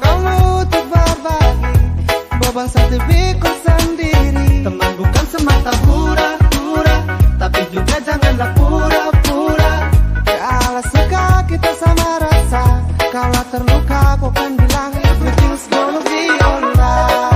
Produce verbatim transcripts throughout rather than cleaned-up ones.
kamu untuk berbagi beban satu pikul sendiri. Teman bukan semata pura-pura, tapi juga janganlah pura-pura. Kalau suka kita sama rasa, kalau terluka kau kan bilang everything's gonna be alright.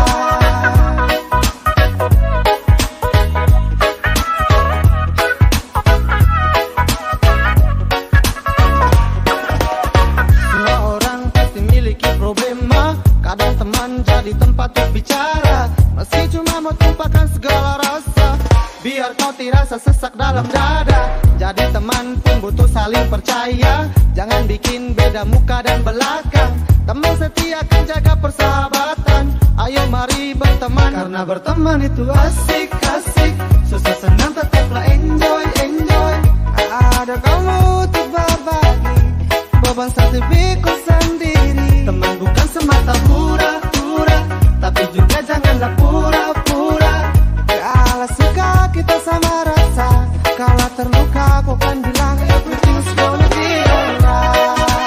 Semua orang pasti miliki problema, kadang teman jadi tempat untuk bicara, meski cuma mau tumpahkan segala rasa, biar kau dirasa sesak dalam dada. Jadi teman pun butuh saling percaya, jangan bikin beda muka dan belakang. Teman setia kan jaga persahabatan, ayo mari berteman, karena berteman itu asik-asik. Susah senang tetaplah enjoy, enjoy. Ada kamu untuk berbagi beban satu pikul sendiri. Teman bukan semata pura-pura, tapi juga janganlah pura-pura. Kalau suka kita sama rasa, kalau terluka kau kan bilang everything's gonna be alright.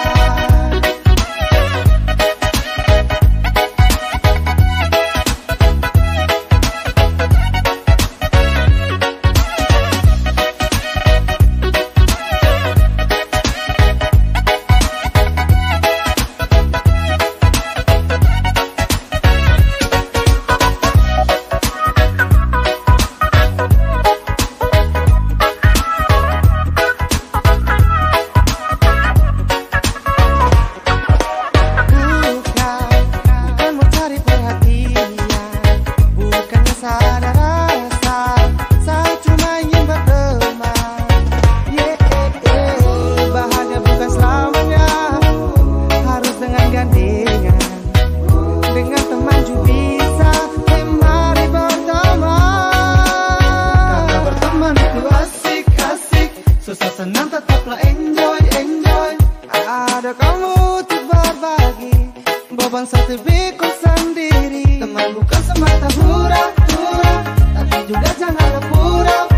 Dengan teman juga bisa, mari berteman. Karena berteman itu asik-asik, susah senang tetaplah enjoy, enjoy. Ada kamu untuk berbagi beban satu pikul sendiri. Teman bukan semata pura-pura, tapi juga janganlah pura-pura.